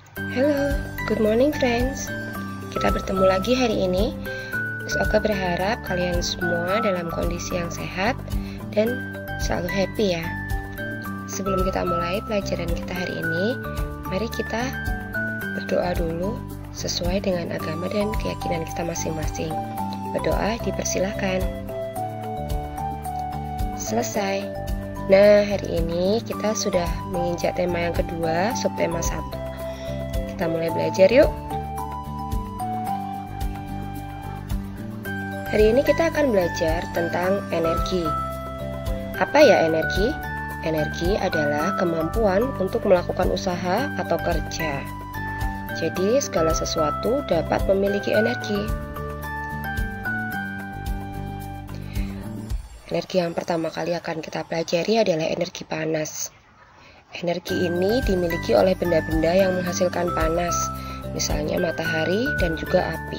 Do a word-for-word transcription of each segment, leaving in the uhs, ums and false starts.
Halo, good morning friends. Kita bertemu lagi hari ini. Miss Oka berharap kalian semua dalam kondisi yang sehat dan selalu happy ya. Sebelum kita mulai pelajaran kita hari ini, mari kita berdoa dulu sesuai dengan agama dan keyakinan kita masing-masing. Berdoa dipersilahkan. Selesai. Nah, hari ini kita sudah menginjak tema yang kedua, subtema satu. Kita mulai belajar yuk. Hari ini kita akan belajar tentang energi. Apa ya energi? Energi adalah kemampuan untuk melakukan usaha atau kerja. Jadi segala sesuatu dapat memiliki energi. Energi yang pertama kali akan kita pelajari adalah energi panas. Energi ini dimiliki oleh benda-benda yang menghasilkan panas, misalnya matahari dan juga api.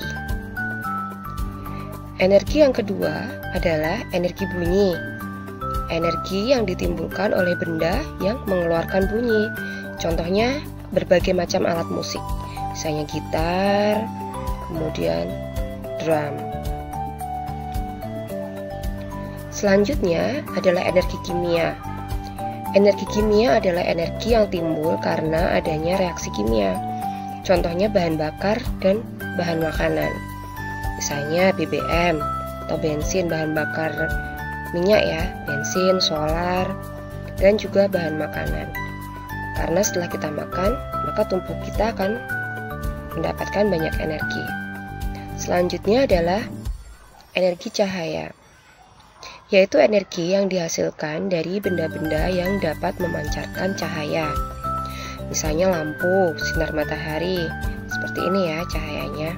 Energi yang kedua adalah energi bunyi. Energi yang ditimbulkan oleh benda yang mengeluarkan bunyi. Contohnya berbagai macam alat musik, misalnya gitar, kemudian drum. Selanjutnya adalah energi kimia. Energi kimia adalah energi yang timbul karena adanya reaksi kimia. Contohnya bahan bakar dan bahan makanan. Misalnya B B M atau bensin, bahan bakar minyak ya, bensin, solar, dan juga bahan makanan. Karena setelah kita makan, maka tubuh kita akan mendapatkan banyak energi. Selanjutnya adalah energi cahaya, yaitu energi yang dihasilkan dari benda-benda yang dapat memancarkan cahaya. Misalnya lampu, sinar matahari, seperti ini ya cahayanya.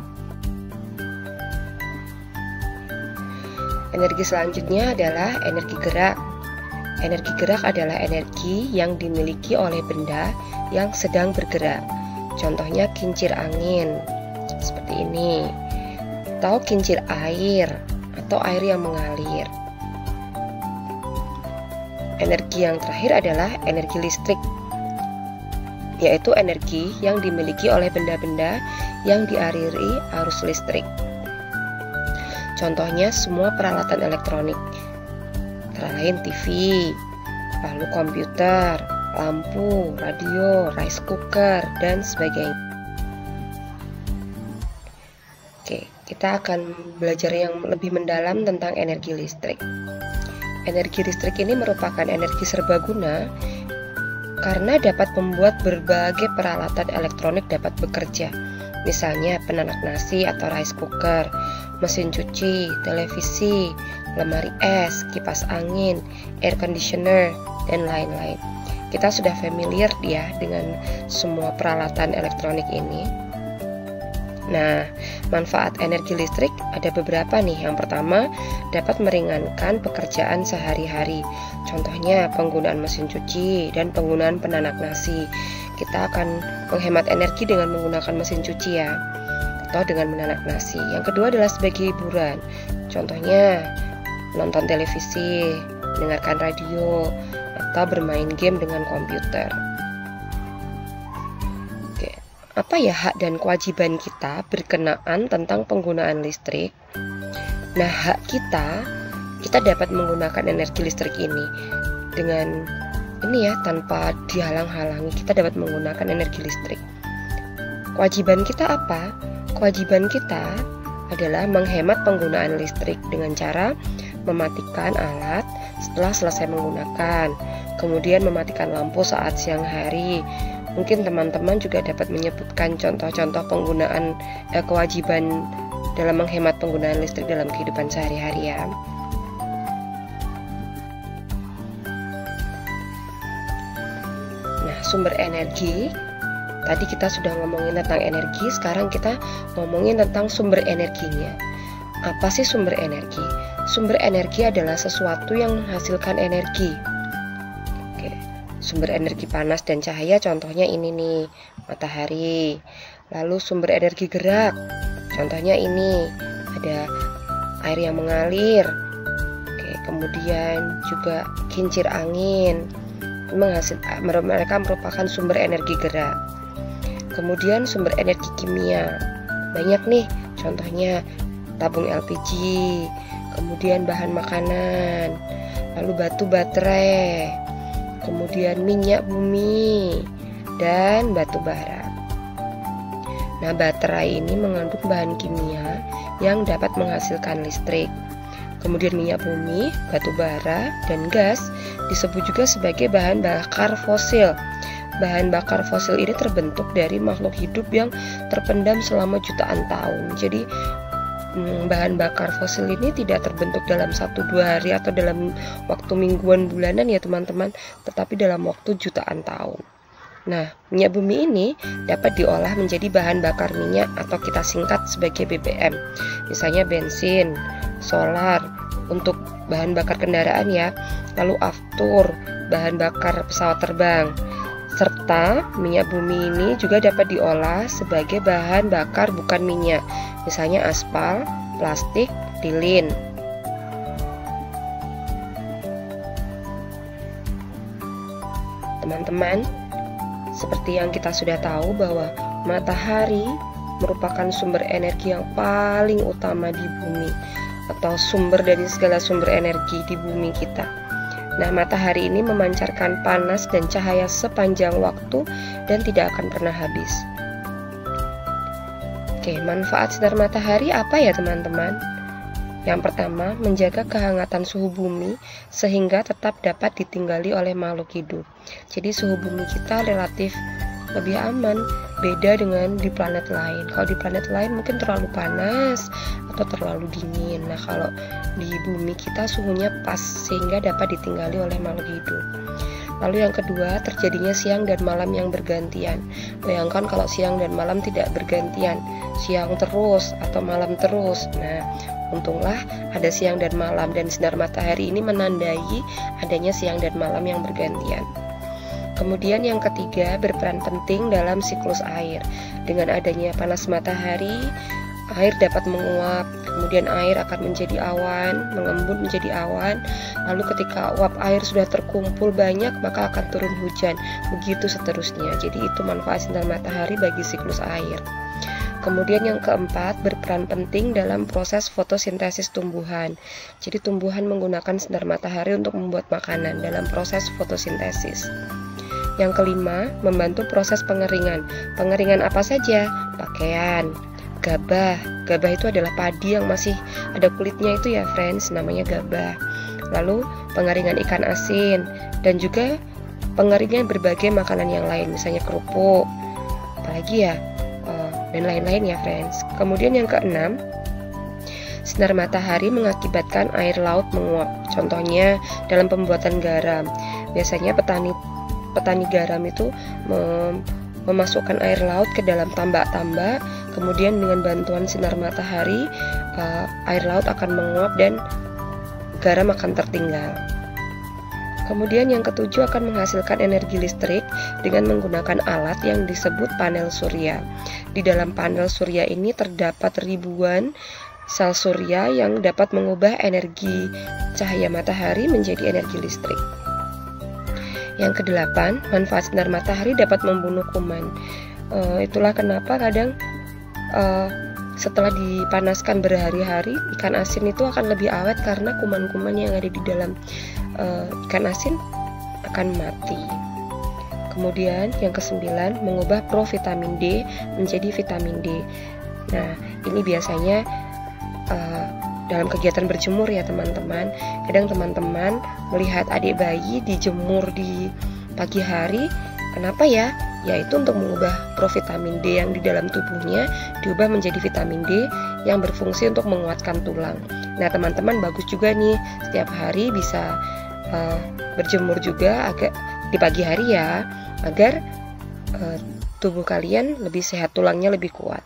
Energi selanjutnya adalah energi gerak. Energi gerak adalah energi yang dimiliki oleh benda yang sedang bergerak. Contohnya kincir angin, seperti ini, atau kincir air, atau air yang mengalir. Energi yang terakhir adalah energi listrik, yaitu energi yang dimiliki oleh benda-benda yang dialiri arus listrik. Contohnya semua peralatan elektronik, antara lain T V, lalu komputer, lampu, radio, rice cooker, dan sebagainya. Oke, kita akan belajar yang lebih mendalam tentang energi listrik. Energi listrik ini merupakan energi serbaguna karena dapat membuat berbagai peralatan elektronik dapat bekerja. Misalnya penanak nasi atau rice cooker, mesin cuci, televisi, lemari es, kipas angin, air conditioner, dan lain-lain. Kita sudah familiar ya dengan semua peralatan elektronik ini. Nah, manfaat energi listrik ada beberapa nih. Yang pertama, dapat meringankan pekerjaan sehari-hari. Contohnya penggunaan mesin cuci dan penggunaan penanak nasi. Kita akan menghemat energi dengan menggunakan mesin cuci ya, atau dengan menanak nasi. Yang kedua adalah sebagai hiburan. Contohnya nonton televisi, mendengarkan radio, atau bermain game dengan komputer. Apa ya hak dan kewajiban kita berkenaan tentang penggunaan listrik? Nah, hak kita, kita dapat menggunakan energi listrik ini dengan ini ya, tanpa dihalang-halangi kita dapat menggunakan energi listrik. Kewajiban kita apa? Kewajiban kita adalah menghemat penggunaan listrik dengan cara mematikan alat setelah selesai menggunakan, kemudian mematikan lampu saat siang hari. Mungkin teman-teman juga dapat menyebutkan contoh-contoh penggunaan eh, kewajiban dalam menghemat penggunaan listrik dalam kehidupan sehari-hari ya. Nah, sumber energi. Tadi kita sudah ngomongin tentang energi, sekarang kita ngomongin tentang sumber energinya. Apa sih sumber energi? Sumber energi adalah sesuatu yang menghasilkan energi. Sumber energi panas dan cahaya contohnya ini nih, matahari. Lalu sumber energi gerak, contohnya ini, ada air yang mengalir. Oke, kemudian juga kincir angin. Menghasil, mereka merupakan sumber energi gerak. Kemudian sumber energi kimia. Banyak nih, contohnya tabung L P G, kemudian bahan makanan, lalu batu baterai, kemudian minyak bumi, dan batu bara. Nah, baterai ini mengandung bahan kimia yang dapat menghasilkan listrik. Kemudian minyak bumi, batu bara, dan gas disebut juga sebagai bahan bakar fosil. Bahan bakar fosil ini terbentuk dari makhluk hidup yang terpendam selama jutaan tahun. Jadi bahan bakar fosil ini tidak terbentuk dalam satu dua hari atau dalam waktu mingguan bulanan ya teman-teman, tetapi dalam waktu jutaan tahun. Nah, minyak bumi ini dapat diolah menjadi bahan bakar minyak atau kita singkat sebagai B B M. Misalnya bensin, solar untuk bahan bakar kendaraan ya, lalu aftur, bahan bakar pesawat terbang. Serta minyak bumi ini juga dapat diolah sebagai bahan bakar bukan minyak, misalnya aspal, plastik, lilin. Teman-teman, seperti yang kita sudah tahu bahwa matahari merupakan sumber energi yang paling utama di bumi, atau sumber dari segala sumber energi di bumi kita. Nah, matahari ini memancarkan panas dan cahaya sepanjang waktu dan tidak akan pernah habis. Oke, manfaat sinar matahari apa ya teman-teman? Yang pertama, menjaga kehangatan suhu bumi sehingga tetap dapat ditinggali oleh makhluk hidup. Jadi suhu bumi kita relatif lebih aman, beda dengan di planet lain. Kalau di planet lain mungkin terlalu panas atau terlalu dingin. Nah, kalau di bumi kita suhunya pas sehingga dapat ditinggali oleh makhluk hidup. Lalu yang kedua, terjadinya siang dan malam yang bergantian. Bayangkan kalau siang dan malam tidak bergantian, siang terus atau malam terus. Nah, untunglah ada siang dan malam, dan sinar matahari ini menandai adanya siang dan malam yang bergantian. Kemudian yang ketiga, berperan penting dalam siklus air. Dengan adanya panas matahari, air dapat menguap, kemudian air akan menjadi awan, mengembun menjadi awan. Lalu ketika uap air sudah terkumpul banyak, maka akan turun hujan. Begitu seterusnya. Jadi itu manfaat sinar matahari bagi siklus air. Kemudian yang keempat, berperan penting dalam proses fotosintesis tumbuhan. Jadi tumbuhan menggunakan sinar matahari untuk membuat makanan dalam proses fotosintesis. Yang kelima, membantu proses pengeringan. Pengeringan apa saja? Pakaian, gabah. Gabah itu adalah padi yang masih ada kulitnya itu ya friends, namanya gabah. Lalu pengeringan ikan asin, dan juga pengeringan berbagai makanan yang lain, misalnya kerupuk, apalagi ya, dan lain-lain ya friends. Kemudian yang keenam, sinar matahari mengakibatkan air laut menguap. Contohnya dalam pembuatan garam. Biasanya petani petani garam itu mem memasukkan air laut ke dalam tambak-tambak, kemudian dengan bantuan sinar matahari uh, air laut akan menguap dan garam akan tertinggal. Kemudian yang ketujuh, akan menghasilkan energi listrik dengan menggunakan alat yang disebut panel surya. Di dalam panel surya ini terdapat ribuan sel surya yang dapat mengubah energi cahaya matahari menjadi energi listrik. Yang kedelapan, manfaat sinar matahari dapat membunuh kuman. Uh, itulah kenapa kadang uh, setelah dipanaskan berhari-hari, ikan asin itu akan lebih awet karena kuman-kuman yang ada di dalam uh, ikan asin akan mati. Kemudian yang kesembilan, mengubah provitamin D menjadi vitamin D. Nah, ini biasanya uh, dalam kegiatan berjemur ya teman-teman. Kadang teman-teman melihat adik bayi dijemur di pagi hari. Kenapa ya? Yaitu untuk mengubah provitamin D yang di dalam tubuhnya diubah menjadi vitamin D yang berfungsi untuk menguatkan tulang. Nah teman-teman, bagus juga nih setiap hari bisa uh, berjemur juga agak di pagi hari ya, agar uh, tubuh kalian lebih sehat, tulangnya lebih kuat.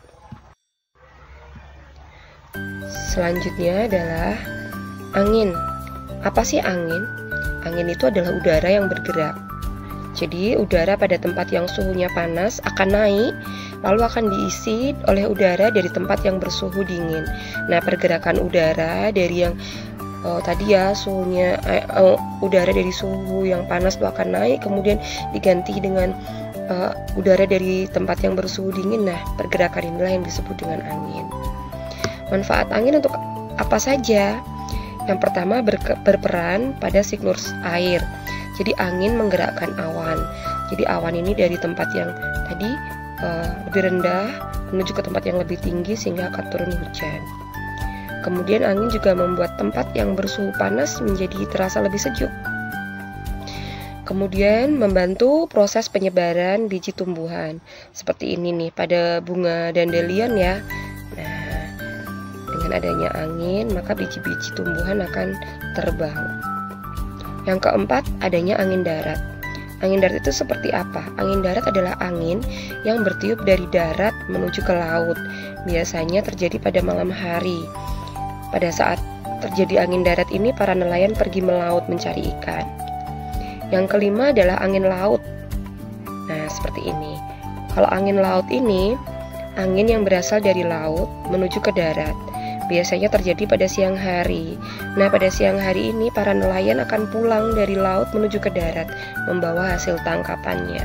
Selanjutnya adalah angin. Apa sih angin? Angin itu adalah udara yang bergerak. Jadi udara pada tempat yang suhunya panas akan naik, lalu akan diisi oleh udara dari tempat yang bersuhu dingin. Nah, pergerakan udara dari yang oh, tadi ya suhunya eh, uh, udara dari suhu yang panas itu akan naik, kemudian diganti dengan uh, udara dari tempat yang bersuhu dingin. Nah, pergerakan inilah yang disebut dengan angin. Manfaat angin untuk apa saja? Yang pertama, berperan pada siklus air. Jadi angin menggerakkan awan. Jadi awan ini dari tempat yang tadi uh, lebih rendah menuju ke tempat yang lebih tinggi sehingga akan turun hujan. Kemudian angin juga membuat tempat yang bersuhu panas menjadi terasa lebih sejuk. Kemudian membantu proses penyebaran biji tumbuhan. Seperti ini nih pada bunga dandelion ya. Nah, dengan adanya angin maka biji-biji tumbuhan akan terbang. Yang keempat, adanya angin darat. Angin darat itu seperti apa? Angin darat adalah angin yang bertiup dari darat menuju ke laut. Biasanya terjadi pada malam hari. Pada saat terjadi angin darat ini, para nelayan pergi melaut mencari ikan. Yang kelima adalah angin laut. Nah, seperti ini. Kalau angin laut ini, angin yang berasal dari laut menuju ke darat. Biasanya terjadi pada siang hari. Nah, pada siang hari ini para nelayan akan pulang dari laut menuju ke darat, membawa hasil tangkapannya.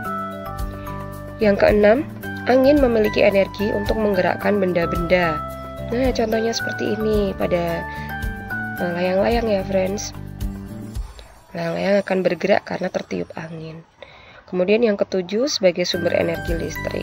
Yang keenam, angin memiliki energi untuk menggerakkan benda-benda. Nah, contohnya seperti ini pada layang-layang ya, friends. Layang-layang akan bergerak karena tertiup angin. Kemudian yang ketujuh, sebagai sumber energi listrik.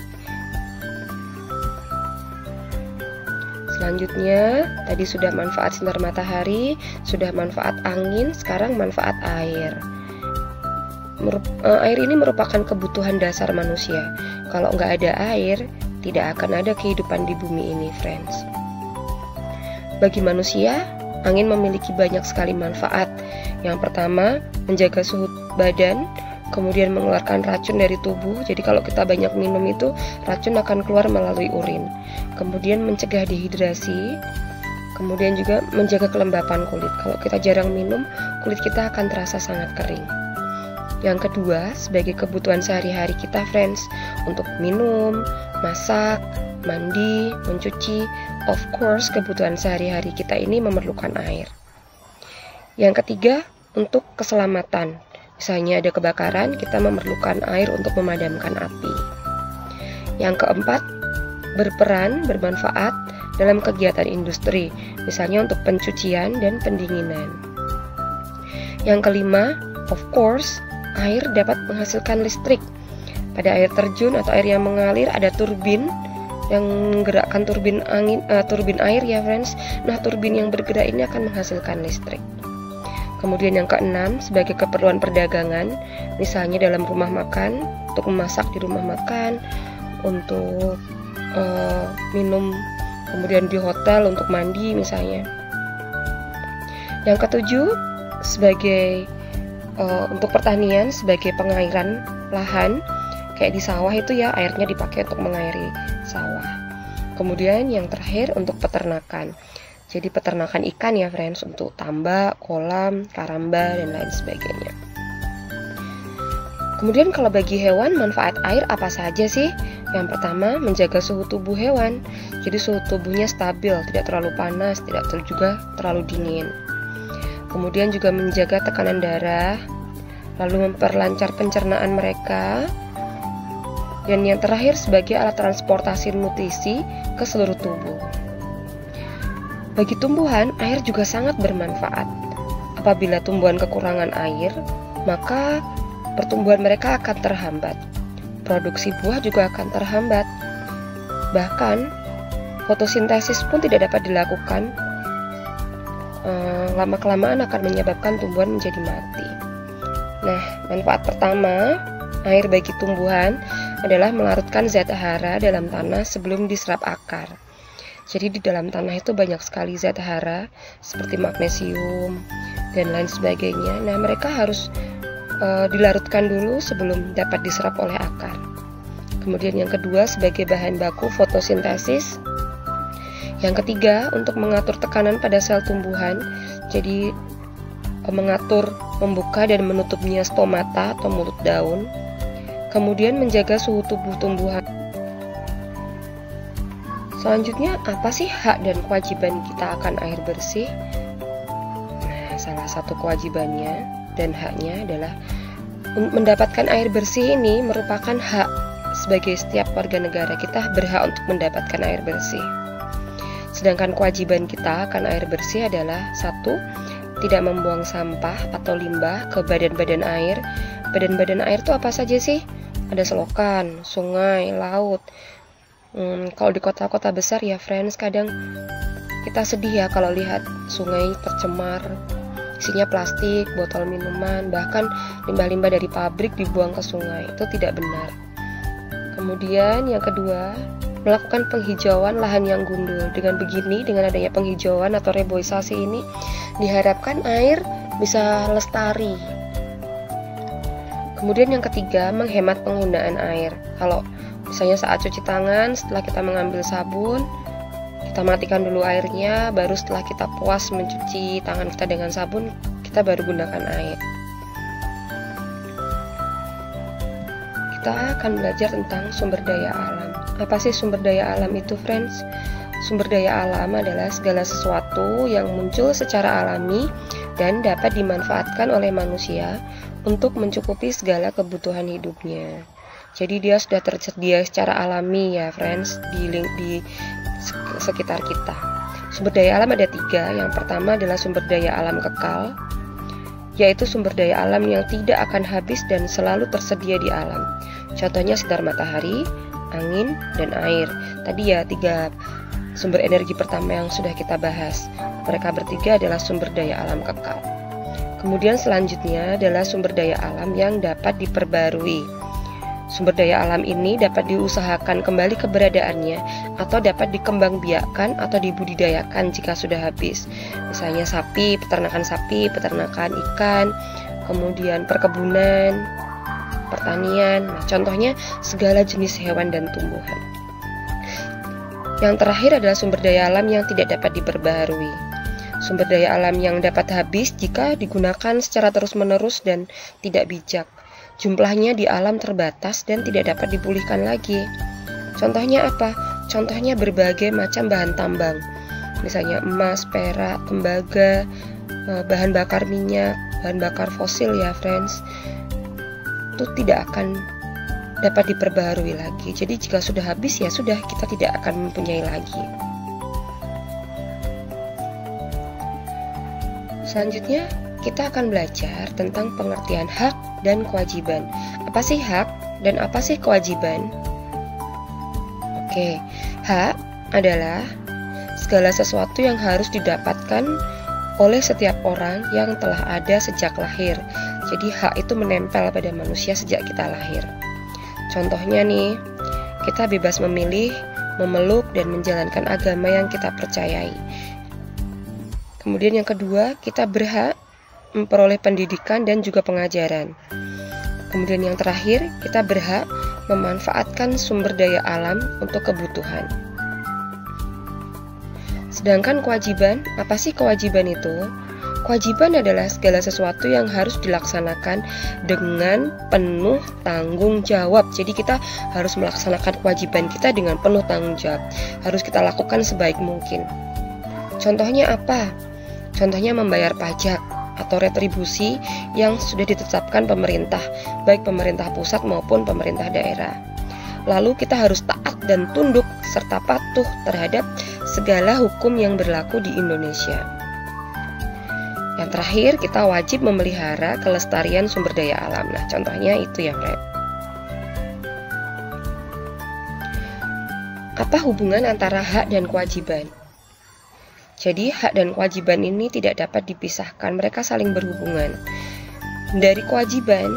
Selanjutnya, tadi sudah manfaat sinar matahari, sudah manfaat angin, sekarang manfaat air. Merup, uh, air ini merupakan kebutuhan dasar manusia. Kalau nggak ada air, tidak akan ada kehidupan di bumi ini, friends. Bagi manusia, angin memiliki banyak sekali manfaat. Yang pertama, menjaga suhu badan, kemudian mengeluarkan racun dari tubuh. Jadi kalau kita banyak minum itu, racun akan keluar melalui urin. Kemudian mencegah dehidrasi, kemudian juga menjaga kelembapan kulit. Kalau kita jarang minum, kulit kita akan terasa sangat kering. Yang kedua, sebagai kebutuhan sehari-hari kita, friends, untuk minum, masak, mandi, mencuci, of course kebutuhan sehari-hari kita ini memerlukan air. Yang ketiga, untuk keselamatan. Misalnya ada kebakaran, kita memerlukan air untuk memadamkan api. Yang keempat, berperan, bermanfaat dalam kegiatan industri, misalnya untuk pencucian dan pendinginan. Yang kelima, of course, air dapat menghasilkan listrik. Pada air terjun atau air yang mengalir ada turbin yang menggerakkan turbin angin, uh, turbin air ya, friends. Nah, turbin yang bergerak ini akan menghasilkan listrik. Kemudian yang keenam, sebagai keperluan perdagangan, misalnya dalam rumah makan, untuk memasak di rumah makan, untuk uh, minum, kemudian di hotel untuk mandi misalnya. Yang ketujuh, sebagai uh, untuk pertanian, sebagai pengairan lahan, kayak di sawah itu ya, airnya dipakai untuk mengairi sawah. Kemudian yang terakhir untuk peternakan. Jadi peternakan ikan ya, friends, untuk tambak, kolam, karamba, dan lain sebagainya. Kemudian kalau bagi hewan, manfaat air apa saja sih? Yang pertama, menjaga suhu tubuh hewan. Jadi suhu tubuhnya stabil, tidak terlalu panas, tidak juga terlalu dingin. Kemudian juga menjaga tekanan darah, lalu memperlancar pencernaan mereka. Dan yang terakhir, sebagai alat transportasi nutrisi ke seluruh tubuh. Bagi tumbuhan, air juga sangat bermanfaat. Apabila tumbuhan kekurangan air, maka pertumbuhan mereka akan terhambat. Produksi buah juga akan terhambat. Bahkan, fotosintesis pun tidak dapat dilakukan. Ehm, lama-kelamaan akan menyebabkan tumbuhan menjadi mati. Nah, manfaat pertama, air bagi tumbuhan adalah melarutkan zat hara dalam tanah sebelum diserap akar. Jadi di dalam tanah itu banyak sekali zat hara seperti magnesium dan lain sebagainya. Nah, mereka harus e, dilarutkan dulu sebelum dapat diserap oleh akar. Kemudian yang kedua, sebagai bahan baku fotosintesis. Yang ketiga, untuk mengatur tekanan pada sel tumbuhan. Jadi e, mengatur membuka dan menutupnya stomata atau mulut daun. Kemudian menjaga suhu tubuh tumbuhan. Selanjutnya, apa sih hak dan kewajiban kita akan air bersih? Nah, salah satu kewajibannya dan haknya adalah Mendapatkan air bersih ini merupakan hak sebagai setiap warga negara. Kita berhak untuk mendapatkan air bersih. Sedangkan kewajiban kita akan air bersih adalah satu, tidak membuang sampah atau limbah ke badan-badan air. Badan-badan air itu apa saja sih? Ada selokan, sungai, laut. Hmm, kalau di kota-kota besar ya friends, kadang kita sedih ya kalau lihat sungai tercemar, isinya plastik, botol minuman, bahkan limbah-limbah dari pabrik dibuang ke sungai. Itu tidak benar. Kemudian yang kedua, melakukan penghijauan lahan yang gundul. Dengan begini, dengan adanya penghijauan atau reboisasi ini, diharapkan air bisa lestari. Kemudian yang ketiga, menghemat penggunaan air. Kalau misalnya saat cuci tangan, setelah kita mengambil sabun, kita matikan dulu airnya, baru setelah kita puas mencuci tangan kita dengan sabun, kita baru gunakan air. Kita akan belajar tentang sumber daya alam. Apa sih sumber daya alam itu, friends? Sumber daya alam adalah segala sesuatu yang muncul secara alami dan dapat dimanfaatkan oleh manusia untuk mencukupi segala kebutuhan hidupnya. Jadi dia sudah tersedia secara alami ya, friends, di link di sekitar kita. Sumber daya alam ada tiga. Yang pertama adalah sumber daya alam kekal, yaitu sumber daya alam yang tidak akan habis dan selalu tersedia di alam. Contohnya sinar matahari, angin, dan air. Tadi ya tiga sumber energi pertama yang sudah kita bahas. Mereka bertiga adalah sumber daya alam kekal. Kemudian selanjutnya adalah sumber daya alam yang dapat diperbarui. Sumber daya alam ini dapat diusahakan kembali keberadaannya atau dapat dikembangbiakkan atau dibudidayakan jika sudah habis. Misalnya sapi, peternakan sapi, peternakan ikan, kemudian perkebunan, pertanian. Nah, contohnya segala jenis hewan dan tumbuhan. Yang terakhir adalah sumber daya alam yang tidak dapat diperbaharui. Sumber daya alam yang dapat habis jika digunakan secara terus-menerus dan tidak bijak. Jumlahnya di alam terbatas dan tidak dapat dipulihkan lagi. Contohnya apa? Contohnya berbagai macam bahan tambang. Misalnya emas, perak, tembaga, bahan bakar minyak, bahan bakar fosil ya friends. Itu tidak akan dapat diperbaharui lagi. Jadi jika sudah habis ya sudah, kita tidak akan mempunyai lagi. Selanjutnya kita akan belajar tentang pengertian hak dan kewajiban. Apa sih hak dan apa sih kewajiban? Oke, hak adalah segala sesuatu yang harus didapatkan oleh setiap orang yang telah ada sejak lahir. Jadi hak itu menempel pada manusia sejak kita lahir. Contohnya nih, kita bebas memilih, memeluk, dan menjalankan agama yang kita percayai. Kemudian yang kedua, kita berhak memperoleh pendidikan dan juga pengajaran. Kemudian yang terakhir, kita berhak memanfaatkan sumber daya alam untuk kebutuhan. Sedangkan kewajiban, apa sih kewajiban itu? Kewajiban adalah segala sesuatu yang harus dilaksanakan dengan penuh tanggung jawab. Jadi kita harus melaksanakan kewajiban kita dengan penuh tanggung jawab. Harus kita lakukan sebaik mungkin. Contohnya apa? Contohnya membayar pajak atau retribusi yang sudah ditetapkan pemerintah, baik pemerintah pusat maupun pemerintah daerah. Lalu kita harus taat dan tunduk serta patuh terhadap segala hukum yang berlaku di Indonesia. Yang terakhir, kita wajib memelihara kelestarian sumber daya alam. Nah, contohnya itu ya, Fred. Apa hubungan antara hak dan kewajiban? Jadi hak dan kewajiban ini tidak dapat dipisahkan, mereka saling berhubungan. Dari kewajiban,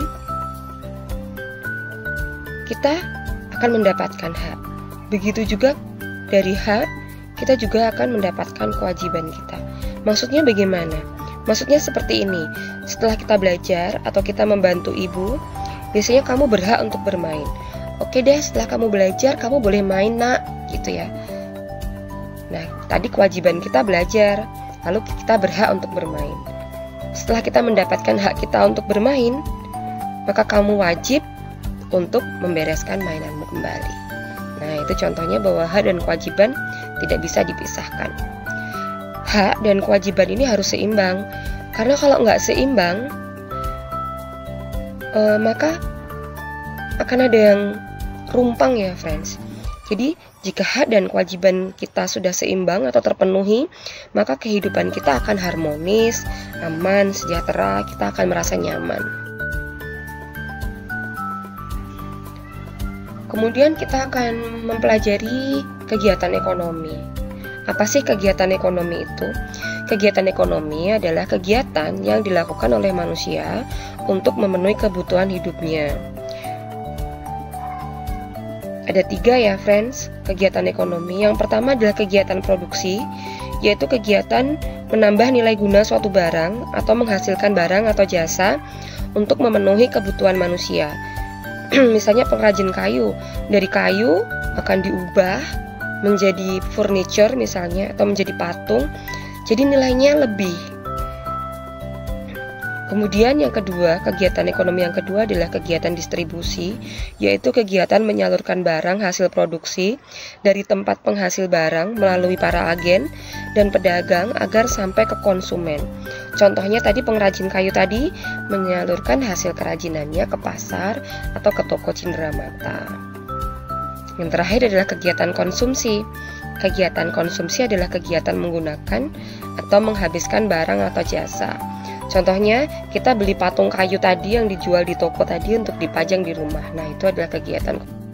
kita akan mendapatkan hak. Begitu juga dari hak, kita juga akan mendapatkan kewajiban kita. Maksudnya bagaimana? Maksudnya seperti ini, setelah kita belajar atau kita membantu ibu, biasanya kamu berhak untuk bermain. Oke deh, setelah kamu belajar, kamu boleh main nak, gitu ya. Nah, tadi kewajiban kita belajar, lalu kita berhak untuk bermain. Setelah kita mendapatkan hak kita untuk bermain, maka kamu wajib untuk membereskan mainanmu kembali. Nah, itu contohnya bahwa hak dan kewajiban tidak bisa dipisahkan. Hak dan kewajiban ini harus seimbang, karena kalau nggak seimbang, uh, maka akan ada yang rumpang ya friends. Jadi jika hak dan kewajiban kita sudah seimbang atau terpenuhi, maka kehidupan kita akan harmonis, aman, sejahtera, kita akan merasa nyaman. Kemudian kita akan mempelajari kegiatan ekonomi. Apa sih kegiatan ekonomi itu? Kegiatan ekonomi adalah kegiatan yang dilakukan oleh manusia untuk memenuhi kebutuhan hidupnya. Ada tiga ya friends, kegiatan ekonomi. Yang pertama adalah kegiatan produksi, yaitu kegiatan menambah nilai guna suatu barang atau menghasilkan barang atau jasa untuk memenuhi kebutuhan manusia. Misalnya pengrajin kayu, dari kayu akan diubah menjadi furniture misalnya, atau menjadi patung, jadi nilainya lebih. Kemudian yang kedua, kegiatan ekonomi yang kedua adalah kegiatan distribusi, yaitu kegiatan menyalurkan barang hasil produksi dari tempat penghasil barang melalui para agen dan pedagang agar sampai ke konsumen. Contohnya tadi pengrajin kayu tadi menyalurkan hasil kerajinannya ke pasar atau ke toko cenderamata. Yang terakhir adalah kegiatan konsumsi. Kegiatan konsumsi adalah kegiatan menggunakan atau menghabiskan barang atau jasa. Contohnya, kita beli patung kayu tadi yang dijual di toko tadi untuk dipajang di rumah. Nah, itu adalah kegiatan.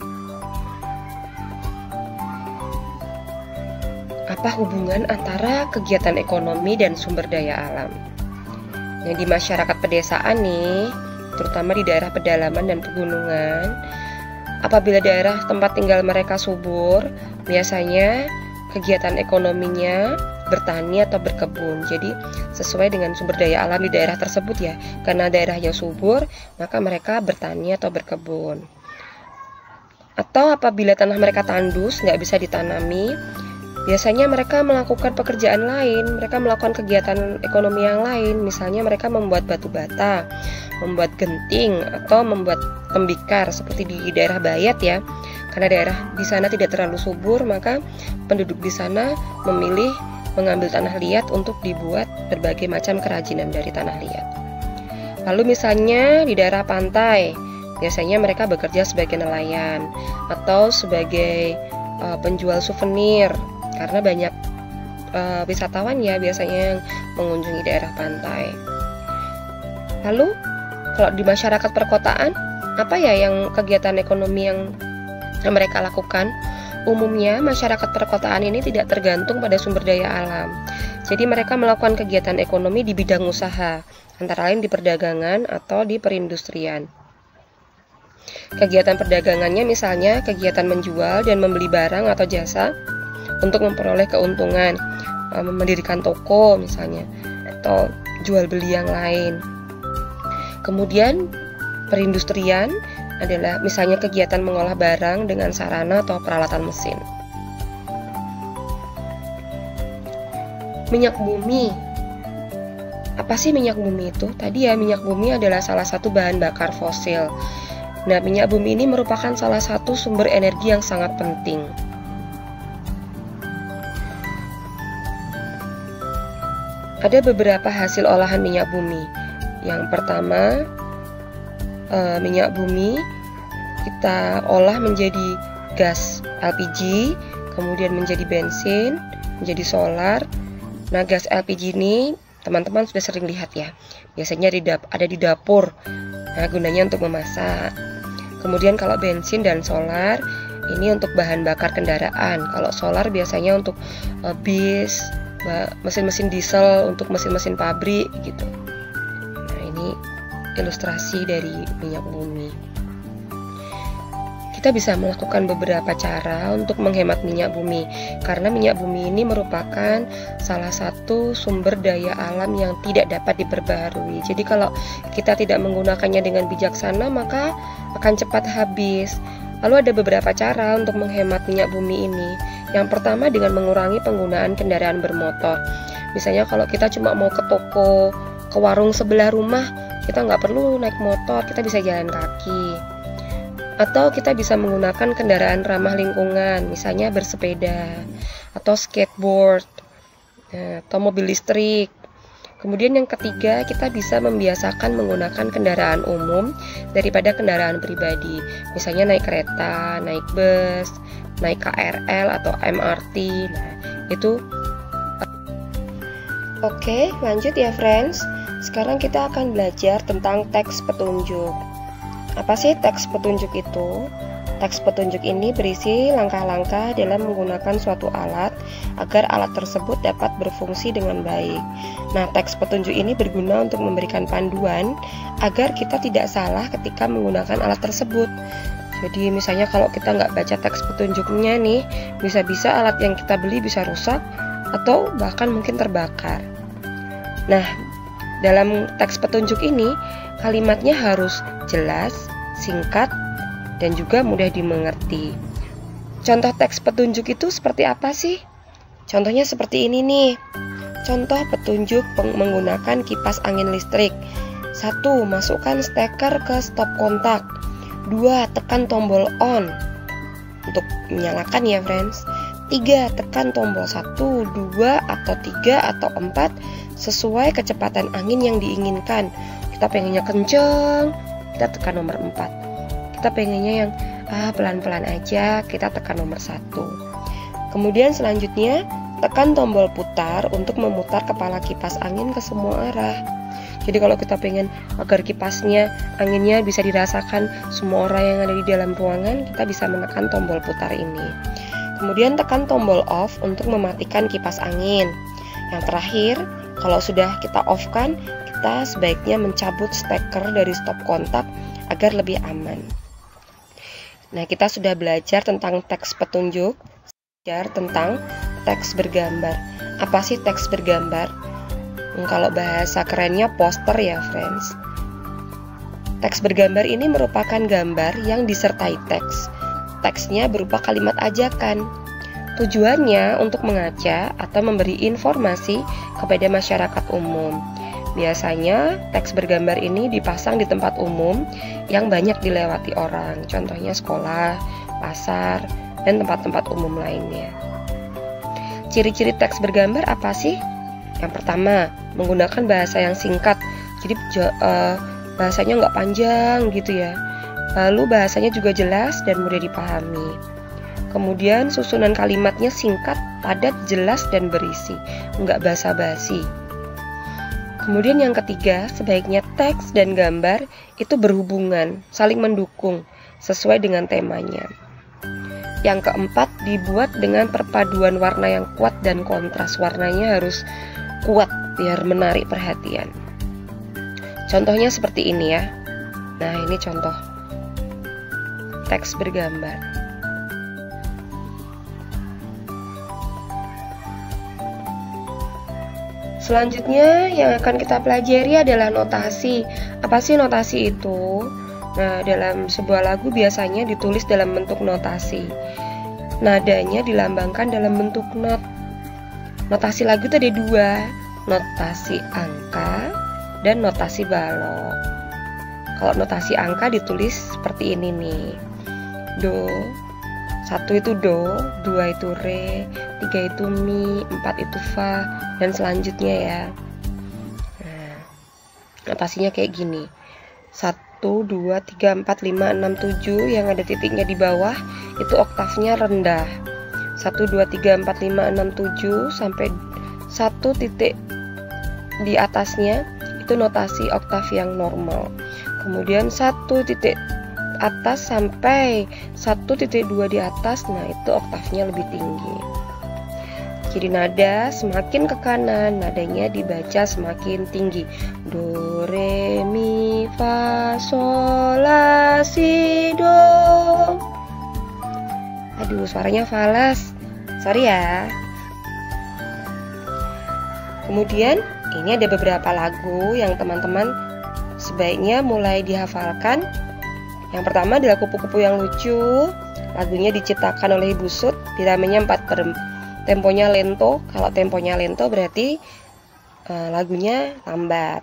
Apa hubungan antara kegiatan ekonomi dan sumber daya alam? Yang di masyarakat pedesaan nih, terutama di daerah pedalaman dan pegunungan, apabila daerah tempat tinggal mereka subur, biasanya kegiatan ekonominya bertani atau berkebun. Jadi sesuai dengan sumber daya alam di daerah tersebut ya. Karena daerahnya subur, maka mereka bertani atau berkebun. Atau apabila tanah mereka tandus, nggak bisa ditanami, biasanya mereka melakukan pekerjaan lain. Mereka melakukan kegiatan ekonomi yang lain. Misalnya mereka membuat batu bata, membuat genting, atau membuat tembikar seperti di daerah Bayat ya. Karena daerah di sana tidak terlalu subur, maka penduduk di sana memilih mengambil tanah liat untuk dibuat berbagai macam kerajinan dari tanah liat. Lalu misalnya di daerah pantai, biasanya mereka bekerja sebagai nelayan atau sebagai uh, penjual souvenir, karena banyak uh, wisatawan ya biasanya yang mengunjungi daerah pantai. Lalu kalau di masyarakat perkotaan, apa ya yang kegiatan ekonomi yang mereka lakukan? Umumnya masyarakat perkotaan ini tidak tergantung pada sumber daya alam. Jadi mereka melakukan kegiatan ekonomi di bidang usaha, antara lain di perdagangan atau di perindustrian. Kegiatan perdagangannya misalnya kegiatan menjual dan membeli barang atau jasa untuk memperoleh keuntungan, mendirikan toko misalnya, atau jual beli yang lain. Kemudian perindustrian adalah misalnya kegiatan mengolah barang dengan sarana atau peralatan mesin. Minyak bumi. Apa sih minyak bumi itu? Tadi ya, minyak bumi adalah salah satu bahan bakar fosil. Nah, minyak bumi ini merupakan salah satu sumber energi yang sangat penting. Ada beberapa hasil olahan minyak bumi. Yang pertama, Uh, minyak bumi kita olah menjadi gas L P G, kemudian menjadi bensin, menjadi solar. Nah, gas L P G ini teman-teman sudah sering lihat ya, biasanya di dap- ada di dapur. Nah, gunanya untuk memasak. Kemudian kalau bensin dan solar ini untuk bahan bakar kendaraan. Kalau solar biasanya untuk uh, bis, mesin-mesin diesel, untuk mesin-mesin pabrik gitu. Nah, ini ilustrasi dari minyak bumi. Kita bisa melakukan beberapa cara untuk menghemat minyak bumi, karena minyak bumi ini merupakan salah satu sumber daya alam yang tidak dapat diperbaharui. Jadi kalau kita tidak menggunakannya dengan bijaksana, maka akan cepat habis. Lalu ada beberapa cara untuk menghemat minyak bumi ini. Yang pertama dengan mengurangi penggunaan kendaraan bermotor. Misalnya kalau kita cuma mau ke toko, ke warung sebelah rumah, kita nggak perlu naik motor, kita bisa jalan kaki. Atau kita bisa menggunakan kendaraan ramah lingkungan, misalnya bersepeda, atau skateboard, atau mobil listrik. Kemudian yang ketiga, kita bisa membiasakan menggunakan kendaraan umum daripada kendaraan pribadi. Misalnya naik kereta, naik bus, naik K R L atau M R T. Nah, itu. Oke, lanjut ya friends. Sekarang kita akan belajar tentang teks petunjuk. Apa sih teks petunjuk itu? Teks petunjuk ini berisi langkah-langkah dalam menggunakan suatu alat agar alat tersebut dapat berfungsi dengan baik. Nah, teks petunjuk ini berguna untuk memberikan panduan agar kita tidak salah ketika menggunakan alat tersebut. Jadi misalnya kalau kita nggak baca teks petunjuknya nih, bisa-bisa alat yang kita beli bisa rusak atau bahkan mungkin terbakar. Nah, dalam teks petunjuk ini kalimatnya harus jelas, singkat, dan juga mudah dimengerti. Contoh teks petunjuk itu seperti apa sih? Contohnya seperti ini nih. Contoh petunjuk menggunakan kipas angin listrik. Satu, masukkan steker ke stop kontak. Dua, tekan tombol on untuk menyalakan ya friends. Tiga, tekan tombol satu, dua, atau tiga, atau empat sesuai kecepatan angin yang diinginkan. Kita pengennya kenceng, kita tekan nomor empat. Kita pengennya yang ah, pelan-pelan aja, kita tekan nomor satu. Kemudian selanjutnya tekan tombol putar untuk memutar kepala kipas angin ke semua arah. Jadi kalau kita pengen agar kipasnya, anginnya bisa dirasakan semua orang yang ada di dalam ruangan, kita bisa menekan tombol putar ini. Kemudian tekan tombol off untuk mematikan kipas angin. Yang terakhir, kalau sudah kita off-kan, kita sebaiknya mencabut steker dari stop kontak agar lebih aman. Nah, kita sudah belajar tentang teks petunjuk, belajar tentang teks bergambar. Apa sih teks bergambar? Hmm, kalau bahasa kerennya poster ya, friends. Teks bergambar ini merupakan gambar yang disertai teks. Teksnya berupa kalimat ajakan. Tujuannya untuk mengajak atau memberi informasi kepada masyarakat umum. Biasanya teks bergambar ini dipasang di tempat umum yang banyak dilewati orang, contohnya sekolah, pasar, dan tempat-tempat umum lainnya. Ciri-ciri teks bergambar apa sih? Yang pertama, menggunakan bahasa yang singkat, jadi uh, bahasanya nggak panjang gitu ya. Lalu bahasanya juga jelas dan mudah dipahami. Kemudian susunan kalimatnya singkat, padat, jelas, dan berisi, nggak basa-basi. Kemudian yang ketiga, sebaiknya teks dan gambar itu berhubungan, saling mendukung, sesuai dengan temanya. Yang keempat, dibuat dengan perpaduan warna yang kuat dan kontras. Warnanya harus kuat biar menarik perhatian. Contohnya seperti ini ya. Nah, ini contoh teks bergambar. Selanjutnya yang akan kita pelajari adalah notasi. Apa sih notasi itu? Nah, dalam sebuah lagu biasanya ditulis dalam bentuk notasi. Nadanya dilambangkan dalam bentuk not. Notasi lagu itu ada dua, notasi angka dan notasi balok. Kalau notasi angka ditulis seperti ini nih. Do, satu itu do, dua itu re, tiga itu mi, empat itu fa, dan selanjutnya ya. Nah, notasinya kayak gini. Satu, dua, tiga, empat, lima, enam, tujuh yang ada titiknya di bawah itu oktavnya rendah. Satu, dua, tiga, empat, lima, enam, tujuh sampai satu titik di atasnya itu notasi oktav yang normal. Kemudian satu titik atas sampai satu titik dua di atas, nah itu oktavnya lebih tinggi. Jadi nada semakin ke kanan, nadanya dibaca semakin tinggi. Do, re, mi, fa, sol, la, si, do. Aduh, suaranya falas. Sorry ya. Kemudian ini ada beberapa lagu yang teman-teman sebaiknya mulai dihafalkan. Yang pertama adalah Kupu-Kupu yang Lucu. Lagunya diciptakan oleh Ibu Sud, diramenya empat per temponya lento. Kalau temponya lento berarti uh, lagunya lambat.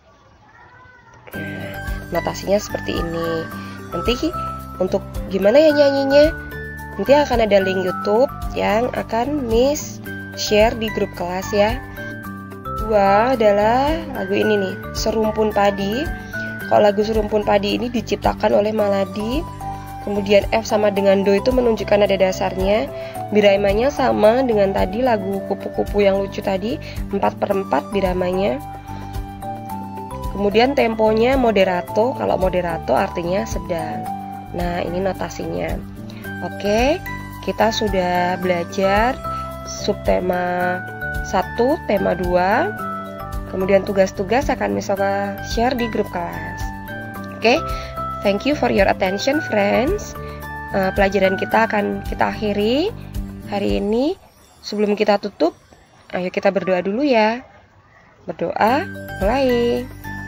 Nah, notasinya seperti ini. Nanti untuk gimana ya nyanyinya, nanti akan ada link YouTube yang akan Miss share di grup kelas ya. kedua adalah lagu ini nih, Serumpun Padi. Kalau lagu Serumpun Padi ini diciptakan oleh Maladi. Kemudian F sama dengan Do itu menunjukkan nada dasarnya. Biramanya sama dengan tadi lagu Kupu-Kupu yang lucu tadi, empat per empat biramanya. Kemudian temponya moderato. Kalau moderato artinya sedang. Nah, ini notasinya. Oke, kita sudah belajar subtema satu, tema dua. Kemudian tugas-tugas akan misalnya share di grup kelas. Oke, thank you for your attention, friends. Uh, pelajaran kita akan kita akhiri hari ini. Sebelum kita tutup, ayo kita berdoa dulu ya. Berdoa, mulai.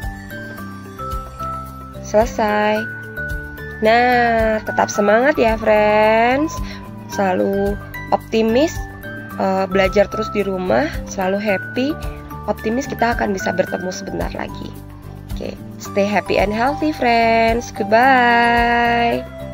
Selesai. Nah, tetap semangat ya, friends. Selalu optimis. Uh, belajar terus di rumah, selalu happy, optimis kita akan bisa bertemu sebentar lagi. Oke, okay. Stay happy and healthy, friends. Goodbye.